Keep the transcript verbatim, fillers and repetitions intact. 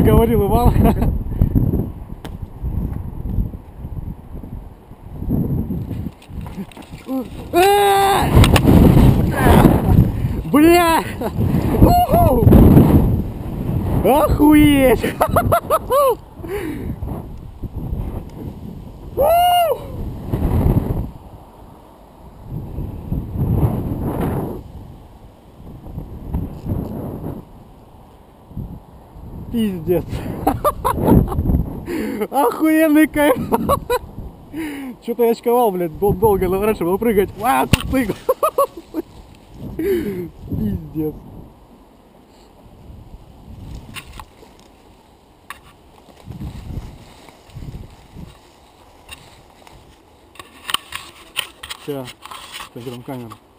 говорил и вам. Бля! Охуеть! Пиздец. Охуенный кайф. Что-то я очковал, блядь, дол долго, но раньше было прыгать. А, тут прыгал. Пиздец. Сейчас, заберем камеру.